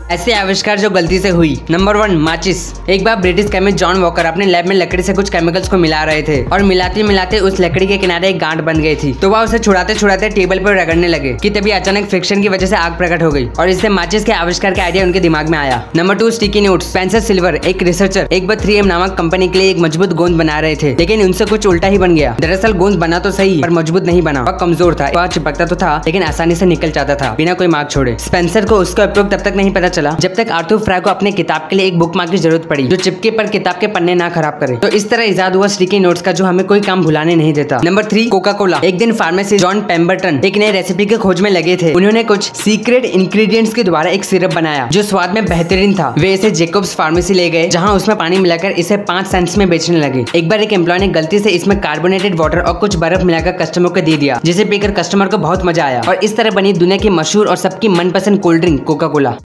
ऐसे आविष्कार जो गलती से हुई। नंबर 1, माचिस। एक बार ब्रिटिश केमिस्ट जॉन वॉकर अपने लैब में लकड़ी से कुछ केमिकल्स को मिला रहे थे और मिलाते मिलाते उस लकड़ी के किनारे एक गांठ बन गई थी। तो वह उसे छुड़ाते छुड़ाते टेबल पर रगड़ने लगे कि तभी अचानक फ्रिक्शन की वजह से आग प्रकट हो गई और इससे माचिस के आविष्कार का आइडिया उनके दिमाग में आया। Number 2, sticky notes. Spencer Silver, एक रिसर्चर, एक बार 3M नामक कंपनी के लिए एक मजबूत गोंद बना रहे थे, लेकिन उनसे कुछ उल्टा ही बन गया। दरअसल गोंद बना तो सही पर मजबूत नहीं बना। वह कमजोर था, वह चिपकता तो था लेकिन आसानी से निकल जाता था बिना कोई मार्क छोड़े। स्पेंसर को उसका उपयोग तब तक नहीं पता चला जब तक आर्थर फ्राई को अपने किताब के लिए एक बुक मार्क की जरूरत पड़ी जो चिपके पर किताब के पन्ने ना खराब करे। तो इस तरह इजाद हुआ स्टिकी नोट्स का जो हमें कोई काम भुलाने नहीं देता। Number 3, Coca Cola. एक दिन फार्मासिस्ट जॉन पेम्बरटन एक नई रेसिपी के खोज में लगे थे। उन्होंने कुछ सीक्रेट इंग्रेडिएंट्स के द्वारा एक सिरप बनाया जो स्वाद में बेहतरीन था। वे इसे जेकब्स फार्मेसी ले गए जहां उसमें पानी मिलाकर इसे 5 सेंट्स में बेचने लगे। एक बार एक एम्प्लॉय ने गलती से इसमें कार्बोनेटेड वाटर और कुछ बर्फ मिलाकर कस्टमर को दे दिया, जिसे पीकर कस्टमर को बहुत मजा आया और इस तरह बनी दुनिया की मशहूर और सबकी मनपसंद कोल्ड ड्रिंक कोका कोला।